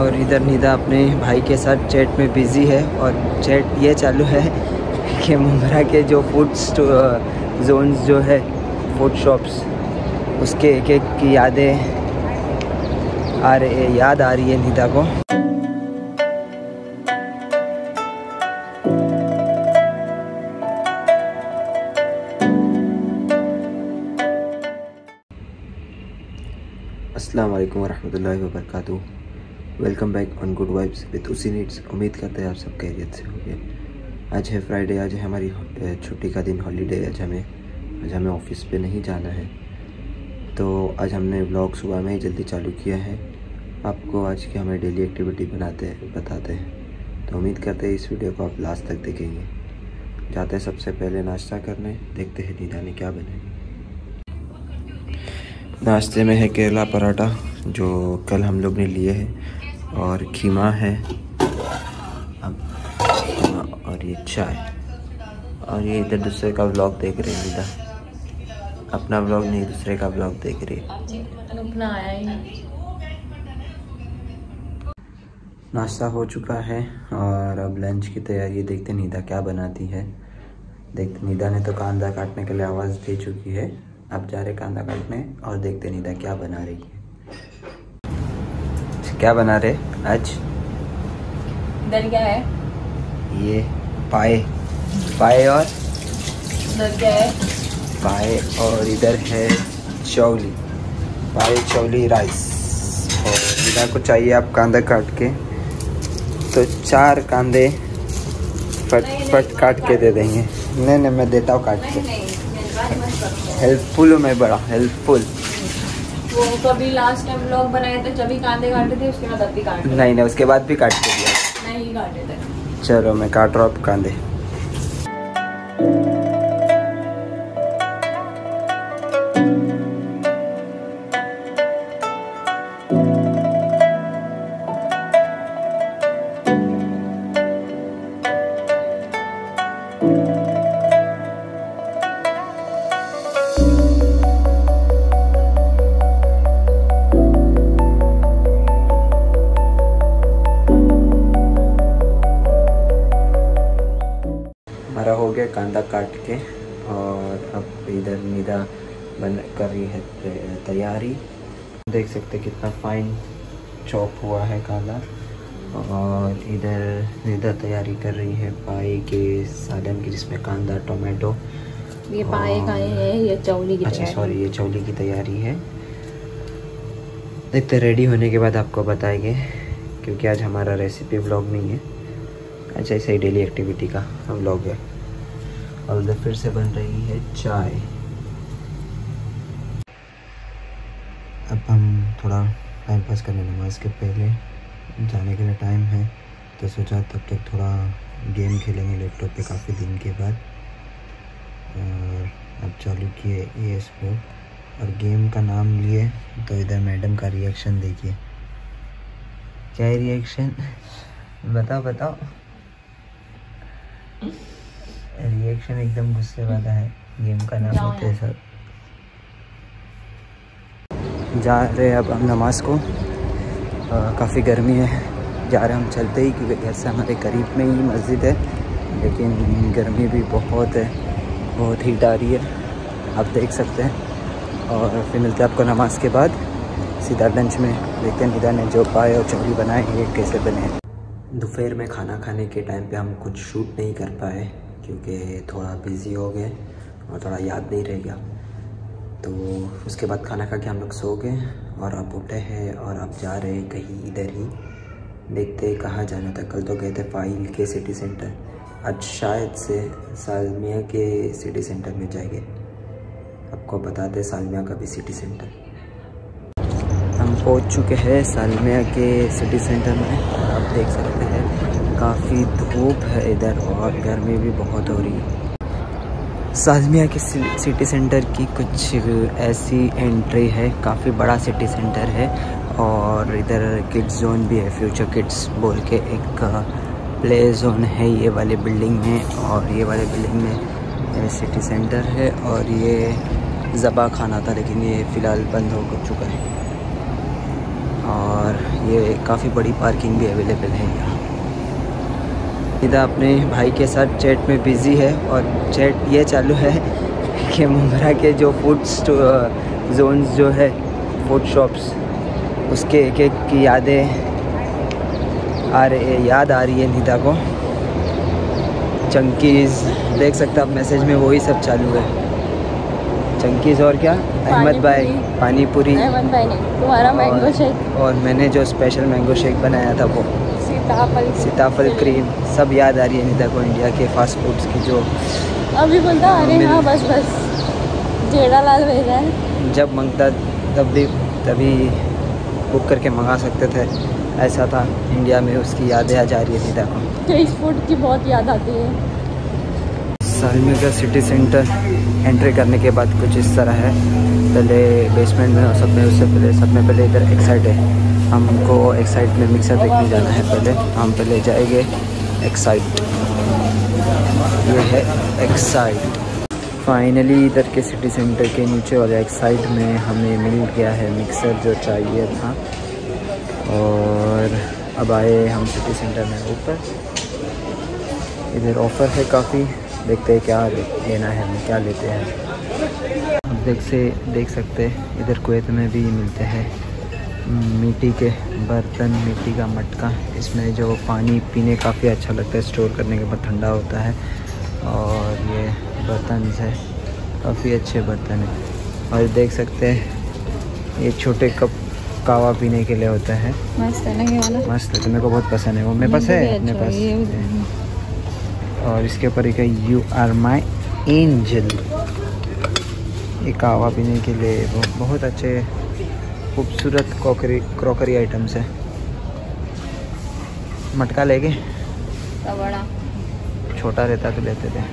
और इधर निदा अपने भाई के साथ चैट में बिज़ी है। और चैट ये चालू है कि मुंब्रा के जो फूड जोन्स जो है, फूड शॉप्स, उसके एक एक की याद आ रही है निदा को। अस्सलाम वालेकुम वरहमतुल्लाहि वबरकातुहू। Welcome back on good vibes with उसी नीड्स। उम्मीद करते हैं आप सब खैरियत से होंगे। आज है फ्राइडे, आज है हमारी छुट्टी का दिन, हॉलीडे। आज हमें ऑफिस पे नहीं जाना है, तो आज हमने व्लॉग सुबह में ही जल्दी चालू किया है। आपको आज की हमें डेली एक्टिविटी बताते हैं। तो उम्मीद करते हैं इस वीडियो को आप लास्ट तक देखेंगे। जाते हैं सबसे पहले नाश्ता करने, देखते हैं निदा ने क्या बनाया। नाश्ते में है केरला पराठा जो कल हम लोग ने लिए हैं, और खीमा है और ये चाय। और ये इधर दूसरे का व्लॉग देख रहे हैं निदा, अपना व्लॉग नहीं दूसरे का व्लॉग देख रही है। अपना आया ही नहीं। नाश्ता हो चुका है और अब लंच की तैयारी। देखते निदा क्या बनाती है। देखते निदा ने तो कांदा काटने के लिए आवाज़ दे चुकी है, अब जा रहे कांदा काटने और देखते निदा क्या बना रही है। क्या बना रहे आज? इधर क्या है? ये पाए और इधर क्या है? पाए और इधर है चौली, पाए चौली राइस। और निदा को चाहिए आप कांदा काट के, तो 4 कांदे फट काट के दे देंगे। नहीं मैं देता हूँ काट के। हेल्पफुल हूँ मैं, बड़ा हेल्पफुल। वो कभी लास्ट टाइम व्लॉग बनाए थे जब भी कांदे काटे थे, उसके बाद अब भी काटे। नहीं उसके बाद भी काट के दिया। नहीं काटे थे। चलो मैं काट रहा हूँ अब कांदे। हमारा हो गया कांदा काट के, और अब इधर निदा कर रही है तैयारी। देख सकते कितना फाइन चॉप हुआ है कांदा। और इधर निदा तैयारी कर रही है पाए के सालन की, जिसमें कांदा टोमेटो। ये पाए का है, ये चौली की तैयारी। अच्छा सॉरी, ये चौली की तैयारी है। देखते रेडी होने के बाद आपको बताएंगे, क्योंकि आज हमारा रेसिपी व्लॉग नहीं है, अच्छा ऐसे ही डेली एक्टिविटी का हम व्लॉग है। और उधर फिर से बन रही है चाय। अब हम थोड़ा टाइम पास करने, नमाज के पहले जाने के लिए टाइम है, तो सोचा तब तक थोड़ा गेम खेलेंगे लैपटॉप पे काफ़ी दिन के बाद। और अब चालू किए EA स्पोर्ट और गेम का नाम लिए, तो इधर मैडम का रिएक्शन देखिए। क्या है रिएक्शन? बताओ। रिएक्शन एकदम गुस्से वाला है। गेम का नाम होता है सब। जा रहे अब हम नमाज को। काफ़ी गर्मी है, जा रहे हम चलते ही, क्योंकि घर से हमारे करीब में ही मस्जिद है, लेकिन गर्मी भी बहुत है, बहुत हीट आ रही है, आप देख सकते हैं। और फिर मिलते हैं आपको नमाज के बाद सीधा लंच में। देखते हैं निदा ने जो पाए और चौली बनाए ये कैसे बने। दोपहर में खाना खाने के टाइम पे हम कुछ शूट नहीं कर पाए, क्योंकि थोड़ा बिज़ी हो गए और थोड़ा याद नहीं रह गया। तो उसके बाद खाना खा के हम लोग सो गए, और अब उठे हैं और अब जा रहे हैं कहीं इधर ही। देखते कहाँ जाना था। कल तो गए थे फाइल के सिटी सेंटर, आज शायद से सालमिया के सिटी सेंटर में जाएंगे। आपको बता दें सालमिया का भी सिटी सेंटर। हम पहुंच चुके हैं सालमिया के सिटी सेंटर में, और आप देख सकते हैं काफ़ी धूप है इधर और गर्मी भी बहुत हो रही है। सालमिया के सिटी सेंटर की कुछ ऐसी एंट्री है, काफ़ी बड़ा सिटी सेंटर है, और इधर किड्स जोन भी है, फ्यूचर किड्स बोल के एक प्ले जोन है ये वाले बिल्डिंग में। और ये वाले बिल्डिंग में सिटी सेंटर है, और ये ज़बा खाना था, लेकिन ये फ़िलहाल बंद हो चुका है। और ये काफ़ी बड़ी पार्किंग भी अवेलेबल है यहाँ। निदा अपने भाई के साथ चैट में बिज़ी है और चैट ये चालू है कि मुंब्रा के जो फूड जोन्स जो है, फूड शॉप्स, उसके एक एक की याद आ रही है निदा को। चंकीज़ देख सकते आप मैसेज में, वही सब चालू है। चंकीज़ और क्या, अहमद भाई पानी पूरी, अहमद भाई ने तुम्हारा मैंगो शेक, और मैंने जो स्पेशल मैंगो शेक बनाया था वो सीताफल क्रीम, सब याद आ रही है निदा को इंडिया के फास्ट फूड्स की। जो अभी बोलता अरे हाँ बस जेड़ा लाल भेजा है, जब मांगता तभी बुक करके मंगा सकते थे, ऐसा था। इंडिया में उसकी यादें आ जा रही है निदा को। स्ट्रीट फूड की बहुत याद आती है। सालमिया का सिटी सेंटर एंट्री करने के बाद कुछ इस तरह है। पहले बेसमेंट में और सब में पहले इधर एक साइड है, हमको एक साइड में मिक्सर देखने जाना है। हम पहले जाएंगे एक साइड, ये है एक साइड। फाइनली इधर के सिटी सेंटर के नीचे वाले एक साइड में हमें मिल गया है मिक्सर जो चाहिए था। और अब आए हम सिटी सेंटर में ऊपर। इधर ऑफ़र है काफ़ी, देखते हैं क्या लेना है, हम क्या लेते हैं। अब देख सकते हैं इधर कुवैत में भी मिलते हैं मिट्टी के बर्तन, मिट्टी का मटका। इसमें जो पानी पीने काफ़ी अच्छा लगता है, स्टोर करने के बाद ठंडा होता है। और ये बर्तन है, काफ़ी अच्छे बर्तन हैं। और देख सकते हैं ये छोटे कप कावा पीने के लिए होता है। मस्त है ना ये वाला, मस्त है, तो मेरे को बहुत पसंद है वो। मेरे पास है अपने पास। और इसके ऊपर एक यू आर माई एंजल, ये कावा पीने के लिए बहुत अच्छे खूबसूरत क्रॉकरी आइटम्स है। मटका लेके बड़ा छोटा रहता तो लेते थे।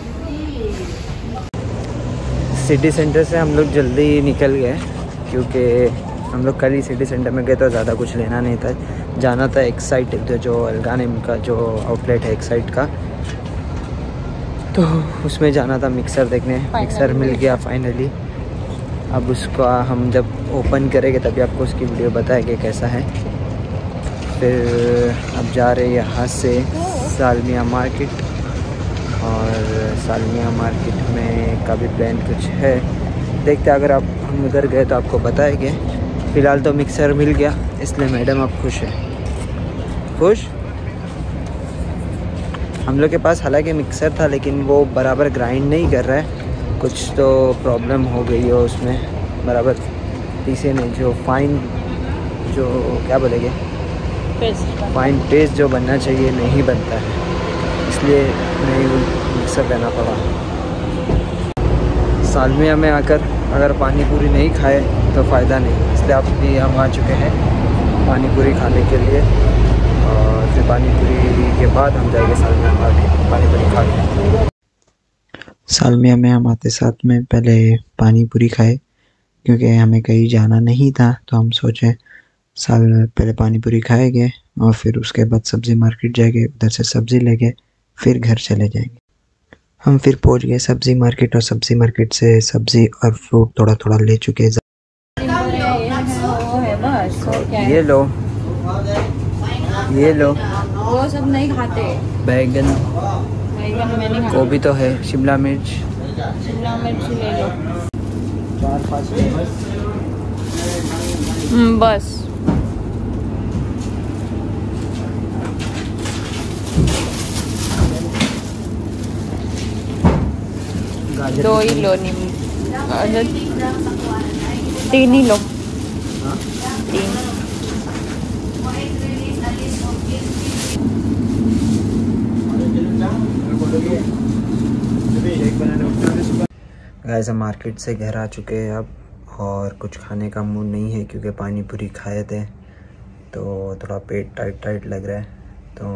सिटी सेंटर से हम लोग जल्दी निकल गए क्योंकि हम लोग कल ही सिटी सेंटर में गए तो ज़्यादा कुछ लेना नहीं था। जाना था एक साइड, जो अलगानिम का जो आउटलेट है एक साइड का, तो उसमें जाना था मिक्सर देखने। मिक्सर मिल गया फाइनली। अब उसका हम जब ओपन करेंगे तभी आपको उसकी वीडियो बताएंगे कैसा है। फिर अब जा रहे यहाँ से सालमिया मार्केट, और सालमिया मार्केट में का भी प्लान कुछ है, देखते अगर हम उधर गए तो आपको बताएंगे। फ़िलहाल तो मिक्सर मिल गया, इसलिए मैडम अब खुश है। खुश हम लोग के पास हालांकि मिक्सर था लेकिन वो बराबर ग्राइंड नहीं कर रहा है, कुछ तो प्रॉब्लम हो गई है उसमें, बराबर पीसे नहीं, जो फाइन जो क्या बोलेंगे फाइन पेस्ट जो बनना चाहिए नहीं बनता है, इसलिए नहीं मिक्सर लेना पड़ा। सालमिया में आकर अगर पानी पूरी नहीं खाए तो फ़ायदा नहीं, इसलिए आप भी हम आ चुके हैं पानी पूरी खाने के लिए। और फिर पानी पूरी के बाद हम जाएंगे सालमिया मार्केट पानी पूरी खा के। सालमिया में हम आते साथ में पहले पानी पूरी खाए क्योंकि हमें कहीं जाना नहीं था, तो हम सोचे पहले पानी पूरी खाएंगे और फिर उसके बाद सब्ज़ी मार्केट जाएंगे, उधर से सब्ज़ी लेके फिर घर चले जाएंगे। हम फिर पहुंच गए सब्ज़ी मार्केट, और सब्ज़ी मार्केट से सब्ज़ी और फ्रूट थोड़ा थोड़ा ले चुके हैं। ये लो वो सब नहीं खाते। बैगन मैं नहीं खाता। गोभी तो है, शिमला मिर्च ले लो। 4-5 बस दो ही लो, नींबू 3 ही लो। 3 गाइस हम मार्केट से घर आ चुके हैं अब, और कुछ खाने का मूड नहीं है क्योंकि पानी पूरी खाए थे तो थोड़ा पेट टाइट लग रहा है। तो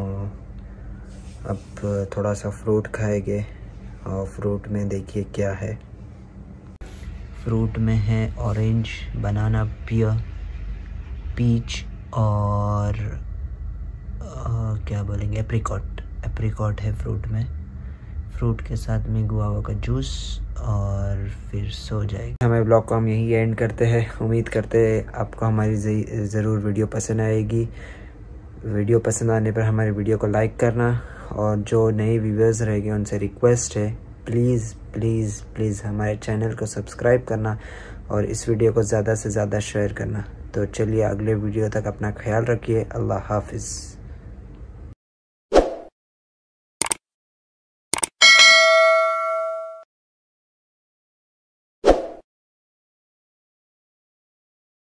अब थोड़ा सा फ्रूट खाएंगे, और फ्रूट में देखिए क्या है। फ्रूट में है ऑरेंज, बनाना, पियर, पीच और क्या बोलेंगे एप्रिकॉट है फ्रूट में। फ्रूट के साथ में गुआवा का जूस और फिर सो जाएगी। हमारे ब्लॉग को हम यही एंड करते हैं। उम्मीद करते हैं आपको हमारी ज़रूर वीडियो पसंद आएगी। वीडियो पसंद आने पर हमारे वीडियो को लाइक करना, और जो नए व्यूअर्स रहेंगे उनसे रिक्वेस्ट है प्लीज़ प्लीज़ प्लीज़ हमारे चैनल को सब्सक्राइब करना और इस वीडियो को ज़्यादा से ज़्यादा शेयर करना। तो चलिए अगले वीडियो तक अपना ख्याल रखिए। अल्लाह हाफिज़।